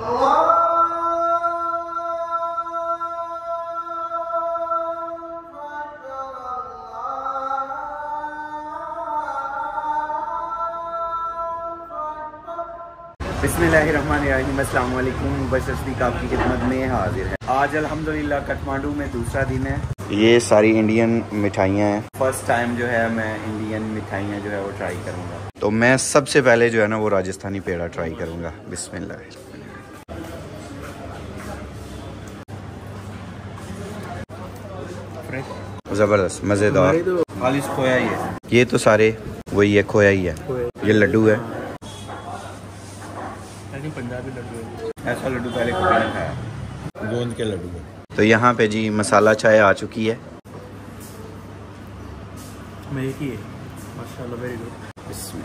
बिस्मिल्लाहिर्रहमानिर्रहीम, अस्सलाम वालेकुम। बशर सदीक आपकी खिदमत में हाजिर है। आज अल्हम्दुलिल्लाह काठमांडू में दूसरा दिन है। ये सारी इंडियन मिठाइयाँ हैं। फर्स्ट टाइम जो है मैं इंडियन मिठाइयाँ जो है वो ट्राई करूँगा। तो मैं सबसे पहले जो है ना वो राजस्थानी पेड़ा ट्राई करूँगा। बिस्मिल्लाह। ज़बरदस्त, मज़ेदार, खालिस खोया ही है। ये तो सारे वही है, खोया ही है। ये लड्डू है, पंजाबी लड्डू है। ऐसा लड्डू पहले कभी नहीं खाया, गोंद के लड्डू है। तो यहाँ पे जी मसाला चाय आ चुकी है। मेरी की है माशाल्लाह, वेरी गुड। इसमें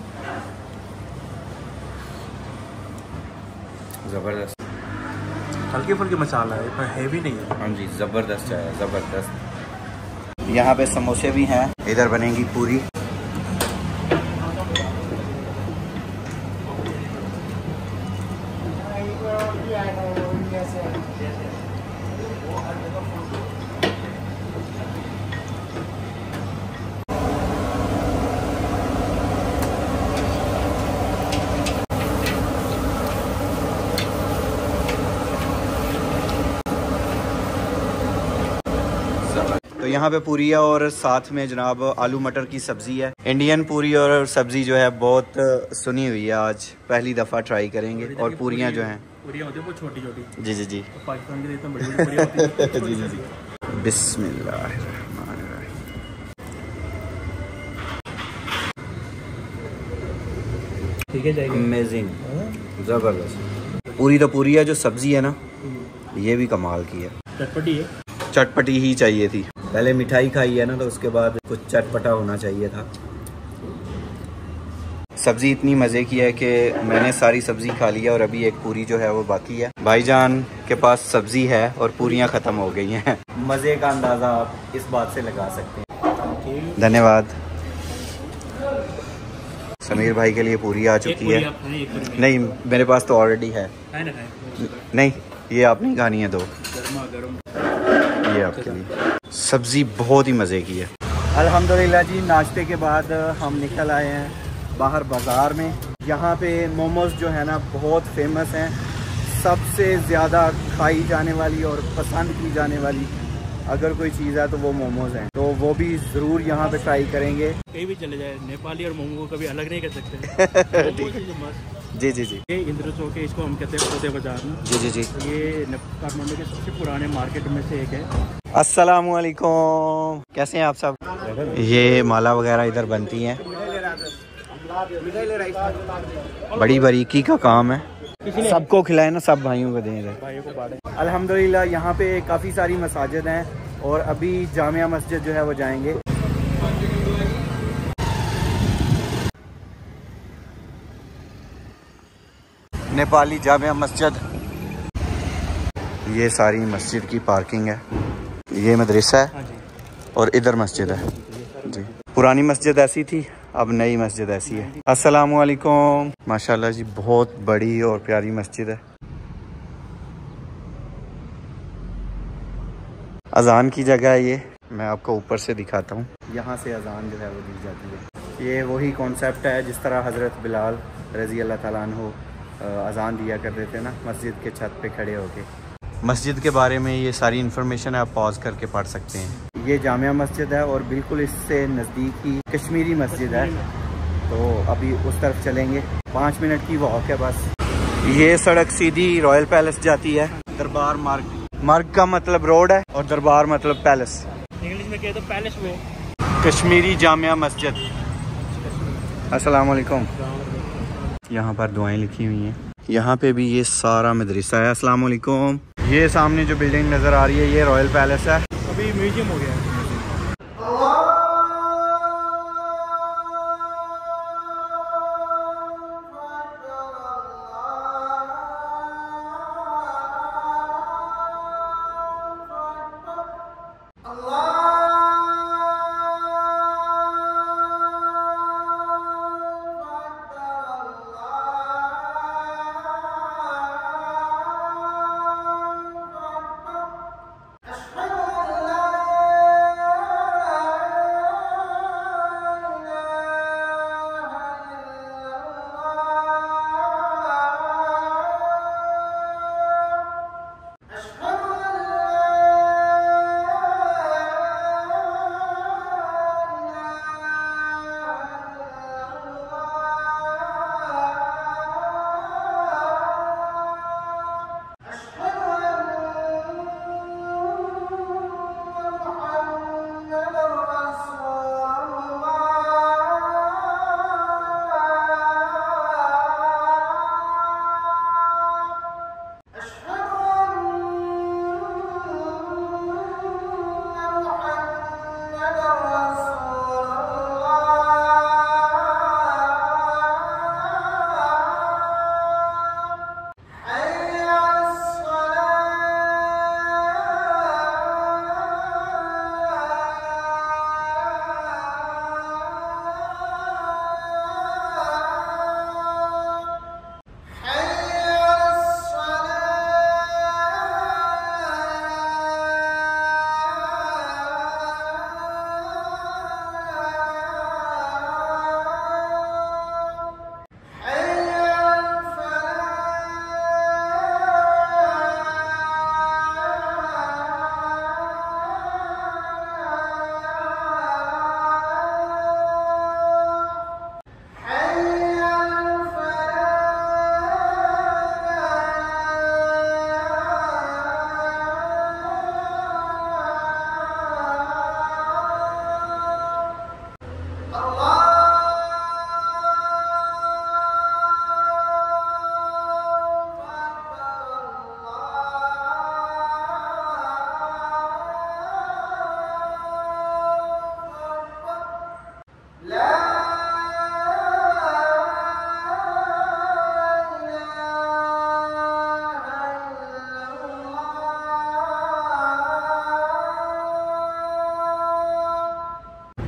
ज़बरदस्त हल्के फुल्के मसाला है पर हैवी नहीं है। हाँ जी, ज़बरदस्त चाय है, ज़बरदस्त। यहाँ पे समोसे भी हैं, इधर बनेगी पूरी। तो यहाँ पे पूरी है और साथ में जनाब आलू मटर की सब्ज़ी है। इंडियन पूरी और सब्ज़ी जो है बहुत सुनी हुई है, आज पहली दफ़ा ट्राई करेंगे। और पूरियाँ जो हैं पूरियाँ होती है वो छोटी छोटी। जी जी जी, पाकिस्तान की इतना बड़ी पूरियाँ होती है। जी जी जी। बिस्मिल्लाहिर्रहमानिर्रहीम। ठीक है, जाएगी। अमेजिंग, ज़बरदस्त। पूरी तो पूरी है, जो सब्ज़ी है ना ये भी कमाल की है। चटपटी है, चटपटी ही चाहिए थी। पहले मिठाई खाई है ना तो उसके बाद कुछ चटपटा होना चाहिए था। सब्ज़ी इतनी मज़े की है कि मैंने सारी सब्ज़ी खा ली है और अभी एक पूरी जो है वो बाकी है। भाईजान के पास सब्ज़ी है और पूरियां ख़त्म हो गई हैं। मज़े का अंदाज़ा आप इस बात से लगा सकते हैं। धन्यवाद। समीर भाई के लिए पूरी आ चुकी है। नहीं, मेरे पास तो ऑलरेडी है। नहीं, ये आप नहीं खानी है, दो ये आपके लिए। सब्ज़ी बहुत ही मज़े की है। अल्हम्दुलिल्लाह जी, नाश्ते के बाद हम निकल आए हैं बाहर बाज़ार में। यहाँ पे मोमोज़ जो है ना बहुत फेमस हैं। सबसे ज़्यादा खाई जाने वाली और पसंद की जाने वाली अगर कोई चीज़ है तो वो मोमोज़ हैं। तो वो भी ज़रूर यहाँ पे ट्राई करेंगे। कहीं भी चले जाए नेपाली और मोमो को कभी अलग नहीं कर सकते। जी जी जी। ये इंद्र चौक है, इसको हम कहते हैं खोते बाजार में। जी जी जी। ये काठमांडू के सबसे पुराने मार्केट में से एक है। अस्सलाम वालेकुम, कैसे हैं आप सब? ये माला वगैरह इधर बनती हैं। बड़ी बारीकी का काम है। सबको खिलाए ना, सब भाइयों को दें भाइयों को बांटे। अल्हम्दुलिल्लाह यहाँ पे काफ़ी सारी मसाजिद हैं और अभी जामिया मस्जिद जो है वो जाएंगे। नेपाली जामिया मस्जिद, ये सारी मस्जिद की पार्किंग है। ये मदरसा है और इधर मस्जिद है जी। पुरानी मस्जिद ऐसी थी, अब नई मस्जिद ऐसी है। अस्सलाम वालेकुम। माशाल्लाह जी, बहुत बड़ी और प्यारी मस्जिद है। अजान की जगह है ये, मैं आपको ऊपर से दिखाता हूँ। यहाँ से अजान जो है वो दी जाती है। ये वही कॉन्सेप्ट है जिस तरह हज़रत बिलाल रज़ी अल्लाह ताला अन्हु अजान दिया करते थे ना मस्जिद के छत पे खड़े होके। मस्जिद के बारे में ये सारी इन्फॉर्मेशन आप पॉज करके पढ़ सकते हैं। ये जामिया मस्जिद है और बिल्कुल इससे नज़दीक ही कश्मीरी मस्जिद है। तो अभी उस तरफ चलेंगे, 5 मिनट की वॉक है बस। ये सड़क सीधी रॉयल पैलेस जाती है। दरबार मार्ग, मार्ग का मतलब रोड है और दरबार मतलब पैलेस। इंग्लिश में कहे तो पैलेस में। कश्मीरी जामिया मस्जिद। अस्सलाम वालेकुम। यहाँ पर दुआएं लिखी हुई हैं। यहाँ पे भी ये सारा मदरसा है। अस्सलाम वालेकुम। ये सामने जो बिल्डिंग नज़र आ रही है ये रॉयल पैलेस है। अभी म्यूजियम हो गया है।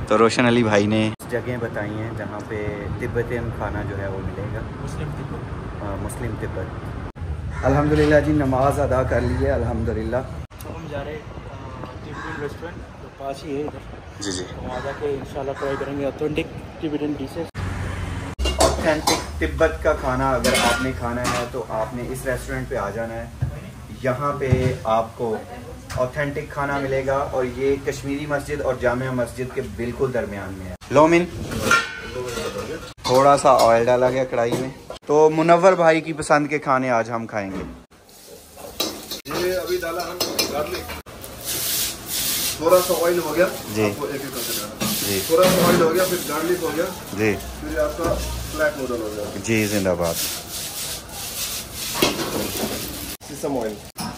तो रोशन अली भाई ने जगह बताई हैं जहाँ पे तिब्बतन खाना जो है वो मिलेगा। मुस्लिम तिब्बत। अल्हम्दुलिल्लाह जी, नमाज अदा कर ली है अल्हम्दुलिल्लाह। तो हम जा रहे हैं टिबेटन रेस्टोरेंट, तो पास ही है इधर। जी जी, तो वहाँ जाके इंशाल्लाह ट्राई करेंगे authentic Tibetan dishes. Authentic Tibet का खाना अगर आपने खाना है तो आपने इस रेस्टोरेंट पे आ जाना है। यहाँ पे आपको ऑथेंटिक खाना मिलेगा और ये कश्मीरी मस्जिद और जामिया मस्जिद के बिल्कुल दरमियान में है। लोमिन, थोड़ा सा ऑयल डाला गया कढ़ाई में। तो मुनव्वर भाई की पसंद के खाने आज हम खाएंगे। ये अभी डाला हम गार्लिक, थोड़ा सा ऑयल हो गया जी, आपको एक एक करके डालना जी, थोड़ा सा ऑयल हो गया, फिर गार्लिक हो गया जी, फिर आपका ब्लैक नूडल हो गया जी, जिंदाबाद। सीसम ऑयल,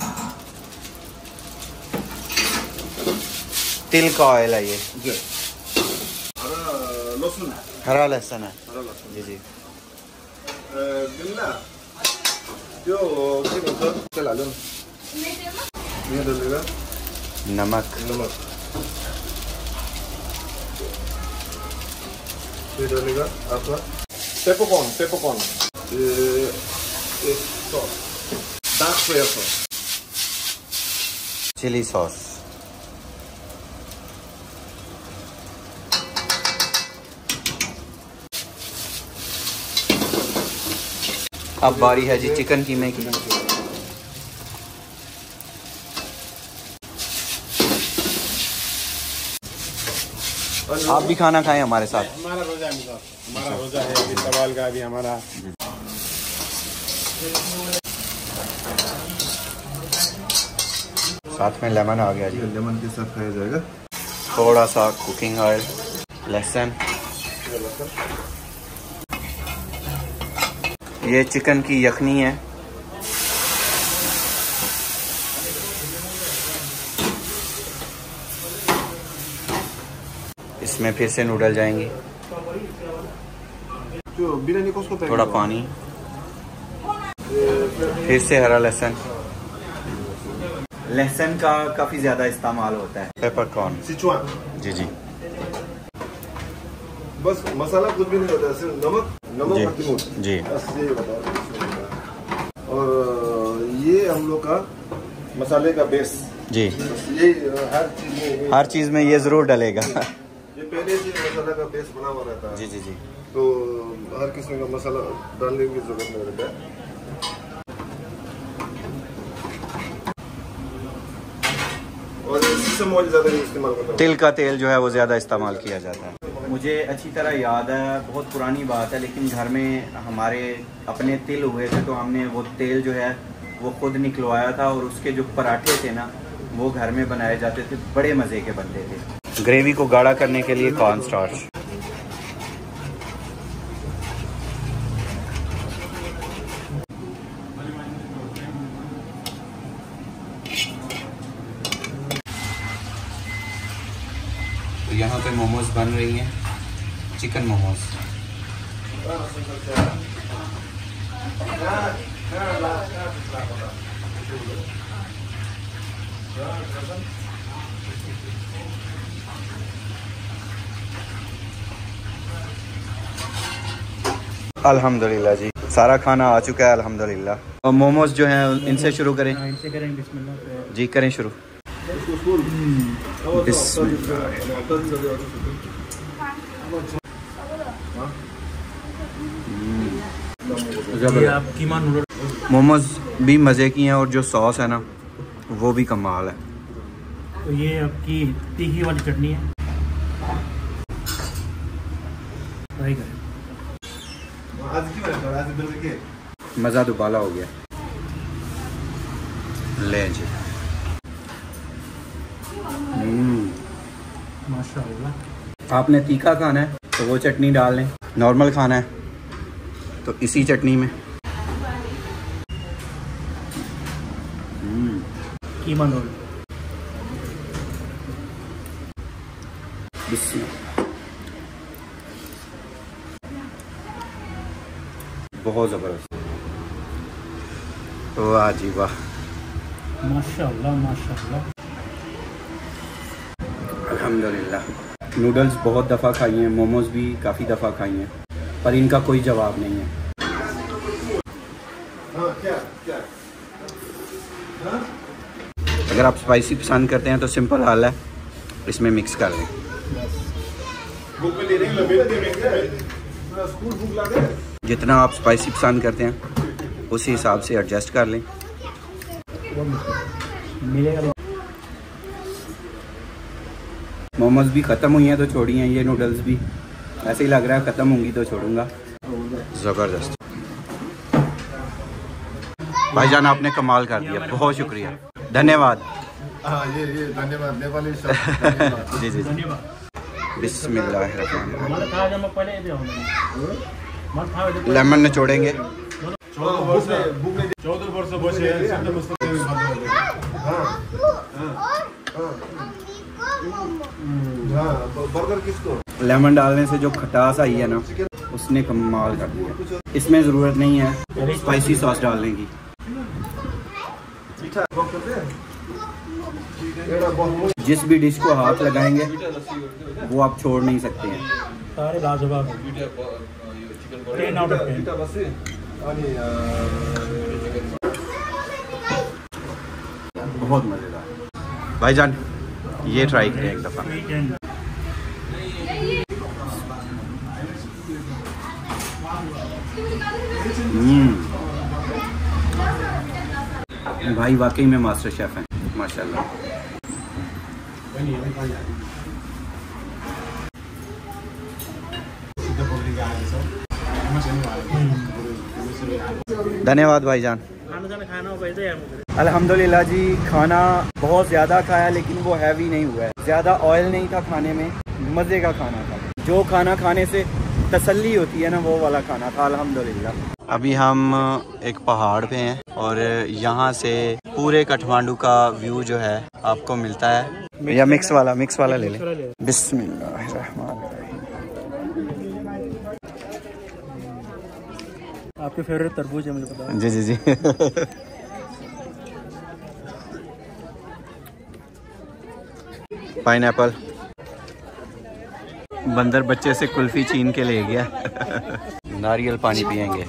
तिल का ऑयल है ये, जी, हरा लहसुन, हरा लहसुन है। हरा लहसुन, जी जी, बिल्ला जो चला लो, ये डालेगा नमक, नमक, ये डालेगा आपका पेपरकॉर्न, एक sauce, dark soya sauce, chilli sauce. अब बारी है जी चिकन कीमे की। आप भी खाना खाएं हमारे साथ। हमारा रोजा है, हमारा रोजा है अभी सवाल का, अभी हमारा साथ में लेमन आ गया जी, लेमन के साथ खाया जाएगा। थोड़ा सा कुकिंग ऑयल, लहसुन। ये चिकन की यखनी है। इसमें फिर से नूडल जाएंगे, जो बिरयानी को उसको थोड़ा पानी, फिर से हरा लहसुन। लहसुन का काफ़ी ज़्यादा इस्तेमाल होता है। पेपरकॉर्न, सिचुआन, जी जी, बस मसाला कुछ भी नहीं होता है, सिर्फ नमक जी, और तिमोर, जी, बस ये बताओ। और ये हम लोग का मसाले का बेस, जी, ये हर चीज में ये ज़रूर डलेगा। ये पहले से मसाला का बेस बना हुआ रहता है। जी जी जी, तो हर किस्म का मसाला डालने की जरूरत नहीं रहता है। और सीसम ऑयल ज़्यादा नहीं इस्तेमाल करता हूँ। तिल का तेल जो है वो ज़्यादा इस्तेमाल किया जाता है। मुझे अच्छी तरह याद है, बहुत पुरानी बात है, लेकिन घर में हमारे अपने तिल हुए थे तो हमने वो तेल जो है वो खुद निकलवाया था और उसके जो पराठे थे ना वो घर में बनाए जाते थे, बड़े मज़े के बनते थे। ग्रेवी को गाढ़ा करने के लिए कॉर्न स्टार्च। तो यहाँ पे मोमोज बन रही हैं, चिकन मोमोज। अल्हम्दुलिल्लाह जी, सारा खाना आ चुका है अल्हम्दुलिल्लाह। और मोमोज जो हैं इनसे शुरू करें। इनसे करें बिस्मिल्लाह। जी करें शुरू। ये आप कीमा नूडल। मोमोज भी मज़े की हैं और जो सॉस है ना वो भी कमाल है। तो ये आपकी तीखी वाली चटनी है, ट्राई करें। मज़ा दुबाला हो गया। ले जी, माशाअल्लाह। आपने तीखा खाना है तो वो चटनी डाल लें, नॉर्मल खाना है तो इसी चटनी में। कीमा नूडल। बहुत ज़बरदस्त। वाह जी वाह, माशाअल्लाह माशाअल्लाह। अल्हम्दुलिल्लाह। नूडल्स बहुत दफ़ा खाई हैं, मोमोज भी काफ़ी दफ़ा खाई हैं, पर इनका कोई जवाब नहीं है। अगर आप स्पाइसी पसंद करते हैं तो सिंपल हाल है, इसमें मिक्स कर लें। जितना आप स्पाइसी पसंद करते हैं उसी हिसाब से एडजस्ट कर लें। मोमोज भी ख़त्म हुई हैं तो छोड़ी हैं, ये नूडल्स भी ऐसे ही लग रहा है ख़त्म होंगी तो छोड़ूंगा। ज़बरदस्त भाईजान, आपने कमाल कर दिया, बहुत शुक्रिया, धन्यवाद। ये धन्यवाद नेपाली जी जी जी। बिस्मिल्लाहिर्रहमानिर्रहीम। लेमन निचोड़ेंगे। बर्गर किसको? लेमन डालने से जो खटास आई है ना, उसने कमाल कर दिया। इसमें ज़रूरत नहीं है स्पाइसी सॉस डालने की। जिस भी डिश को हाथ लगाएंगे वो आप छोड़ नहीं सकते हैं। सारे लाजवाब हैं। 10 out of 10। बहुत मज़ेदार भाईजान, ये ट्राई करें एक दफ़ा। भाई वाकई में मास्टर शेफ हैं, माशाल्लाह। धन्यवाद भाईजान। अल्हम्दुलिल्लाह जी, खाना बहुत ज़्यादा खाया लेकिन वो हैवी नहीं हुआ है, ज़्यादा ऑयल नहीं था खाने में, मज़े का खाना था। जो खाना खाने से तसल्ली होती है ना, वो वाला खाना था अल्हम्दुलिल्लाह। अभी हम एक पहाड़ पे हैं और यहाँ से पूरे काठमांडू का व्यू जो है आपको मिलता है। या मिक्स वाला ले लें। बिस्मिल्लाहिर्रहमानिर्रहीम। आपके फेवरेट तरबूज है, मुझे पता है। जी जी जी। पाइनएप्पल। बंदर बच्चे से कुल्फी छीन के ले गया। नारियल पानी पियेंगे।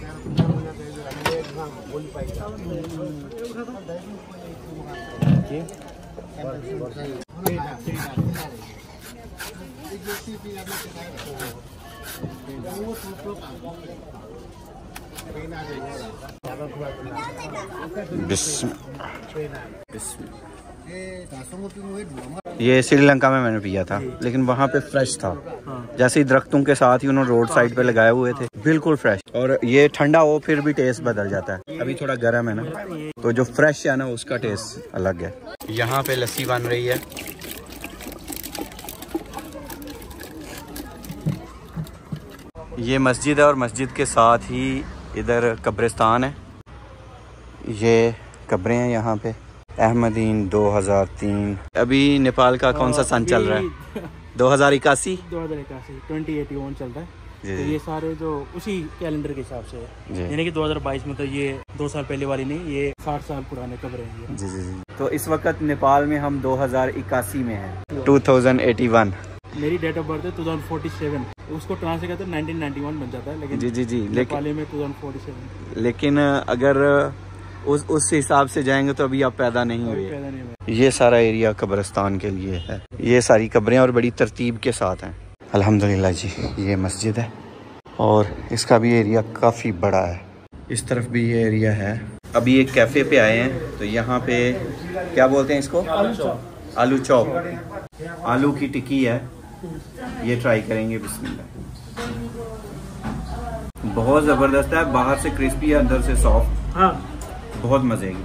ये श्रीलंका में मैंने पिया था, लेकिन वहाँ पे फ्रेश था। जैसे ही दरख्तों के साथ ही उन्होंने रोड साइड पे लगाए हुए थे, बिल्कुल फ्रेश। और ये ठंडा हो फिर भी टेस्ट बदल जाता है। अभी थोड़ा गर्म है ना, तो जो फ्रेश है ना उसका टेस्ट अलग है। यहाँ पे लस्सी बन रही है। ये मस्जिद है और मस्जिद के साथ ही इधर कब्रिस्तान है। ये कब्रें हैं यहाँ पे। अहमदीन 2003। अभी नेपाल का कौन सा सन चल रहा है? 2081 2081 चल रहा है। तो ये सारे जो उसी कैलेंडर के हिसाब से है, यानी कि 2022 में, तो ये 2 साल पहले वाली नहीं, ये 60 साल पुराने कब्रें हैं। जी जी जी। तो इस वक्त नेपाल में हम 2081 में हैं। 2081 मेरी डेट ऑफ बर्थ है 2047, उसको ट्रांसलेट करते 1991 बन जाता है, लेकिन जी जी जी, नेपाली में 2047। लेकिन अगर उस हिसाब से जाएंगे तो अभी आप पैदा नहीं हुए। ये सारा एरिया कब्रिस्तान के लिए है। ये सारी कब्रें और बड़ी तरतीब के साथ हैं। अल्हम्दुलिल्लाह जी, ये मस्जिद है और इसका भी एरिया काफ़ी बड़ा है। इस तरफ भी ये एरिया है। अभी एक कैफ़े पे आए हैं, तो यहाँ पे क्या बोलते हैं इसको? आलू चॉप। आलू की टिक्की है, ये ट्राई करेंगे। बिस्मिल्लाह। बहुत ज़बरदस्त है, बाहर से क्रिस्पी है, अंदर से सॉफ्ट। हाँ, बहुत मज़े की।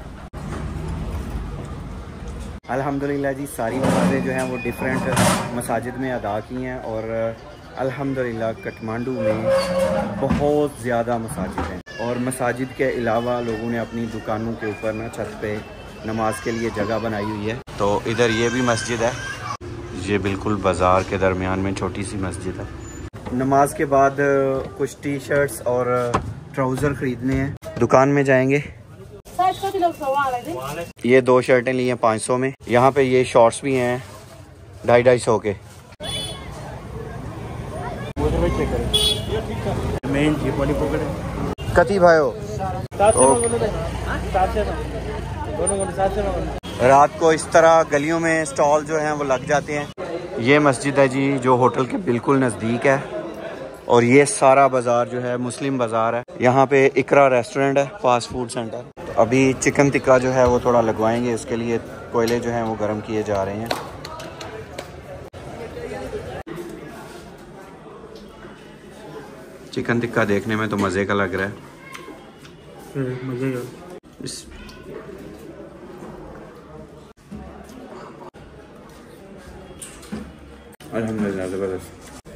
अल्हम्दुलिल्लाह जी, सारी नमाज़ें जो हैं वो डिफरेंट मसाजिद में अदा की हैं और अल्हम्दुलिल्लाह काठमांडू में बहुत ज़्यादा मसाजिद हैं और मसाजिद के अलावा लोगों ने अपनी दुकानों के ऊपर ना छत पे नमाज के लिए जगह बनाई हुई है। तो इधर ये भी मस्जिद है, ये बिल्कुल बाज़ार के दरमियान में छोटी सी मस्जिद है। नमाज के बाद कुछ टी शर्ट्स और ट्राउज़र ख़रीदने हैं, दुकान में जाएंगे। ये 2 शर्टें ली हैं 500 में। यहाँ पे ये शॉर्ट्स भी हैं 250-250 के। रेंज ये पॉली पॉकेट है। कति भयो रात को इस तरह गलियों में स्टॉल जो हैं वो लग जाते हैं। ये मस्जिद है जी जो होटल के बिल्कुल नज़दीक है, और ये सारा बाज़ार जो है मुस्लिम बाज़ार है। यहाँ पे इकरा रेस्टोरेंट है, फास्ट फूड सेंटर। तो अभी चिकन टिक्का जो है वो थोड़ा लगवाएंगे, इसके लिए कोयले जो हैं वो गर्म किए जा रहे हैं। चिकन टिक्का देखने में तो मज़े का लग रहा है। मज़े का अल्हम्दुलिल्लाह ज़बरदस्त।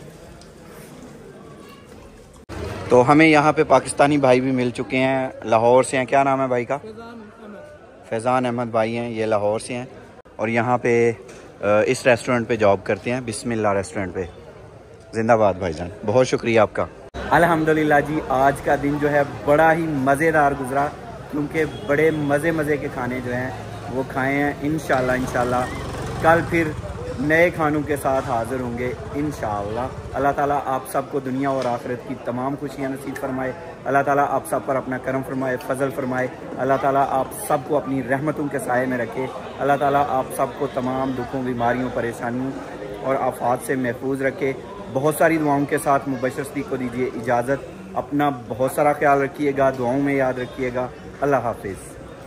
तो हमें यहाँ पे पाकिस्तानी भाई भी मिल चुके हैं, लाहौर से हैं। क्या नाम है भाई का? फैज़ान अहमद भाई हैं, ये लाहौर से हैं और यहाँ पे इस रेस्टोरेंट पे जॉब करते हैं, बिस्मिल्लाह रेस्टोरेंट पे। जिंदाबाद भाईजान, बहुत शुक्रिया आपका। अल्हम्दुलिल्लाह जी, आज का दिन जो है बड़ा ही मज़ेदार गुजरा, क्योंकि बड़े मज़े के खाने जो हैं वो खाए हैं। इंशाल्लाह कल फिर नए खानों के साथ हाज़िर होंगे इंशाअल्लाह। अल्लाह ताला आप सबको दुनिया और आखिरत की तमाम खुशियाँ नसीब फरमाए। अल्लाह ताला आप सब पर अपना करम फरमाए, फजल फरमाए। अल्लाह ताला आप सबको अपनी रहमतों के साए में रखे। अल्लाह ताला आप सबको तमाम दुखों, बीमारियों, परेशानियों और आफात से महफूज रखे। बहुत सारी दुआओं के साथ मुबशर सिद्दीक़ को दीजिए इजाज़त। अपना बहुत सारा ख्याल रखिएगा, दुआओं में याद रखिएगा। अल्लाह हाफिज़।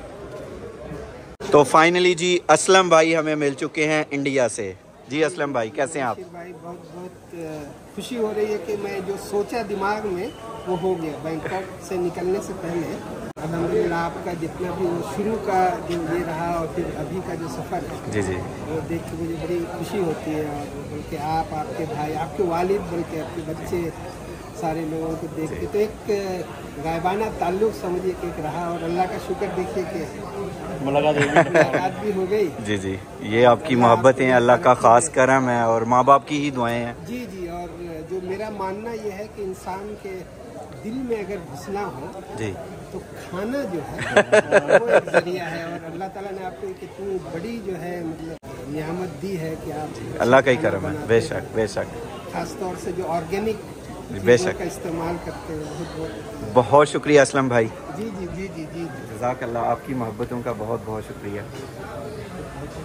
तो फाइनली जी असलम भाई हमें मिल चुके हैं इंडिया से। जी असलम भाई, कैसे हैं आप? भाई बहुत खुशी हो रही है कि मैं जो सोचा दिमाग में वो हो गया। बैंकॉक से निकलने से पहले अल्हम्दुलिल्लाह आपका जितना भी वो शुरू का जो ये रहा और फिर अभी का जो सफ़र है जी जी वो देख के मुझे बड़ी खुशी होती है। और बल्कि आप, आपके भाई, आपके वालिद, बल्कि आपके बच्चे, सारे लोगों को देख के तो एक गायबाना ताल्लुक़ समझिए कि एक रहा। और अल्लाह का शुक्र देखिए कि मुलाकात भी हो गई। जी जी, ये आपकी मोहब्बतें, अल्लाह का ख़ास करम है और माँ बाप की ही दुआएं हैं। जी जी, और जो मेरा मानना ये है कि इंसान के दिल में अगर घुसना हो जी तो खाना जो है वो एक जरिया है। और अल्लाह ताला ने आपको एक इतनी बड़ी जो है मतलब नियामत दी है कि आप अल्लाह का ही करम है। बेशक बेशक, खास तौर से जो ऑर्गेनिक बेशक का इस्तेमाल करते हैं। बहुत शुक्रिया असलम भाई। जी जी जी जी जी, जज़ाकल्लाह, आपकी मोहब्बतों का बहुत बहुत शुक्रिया।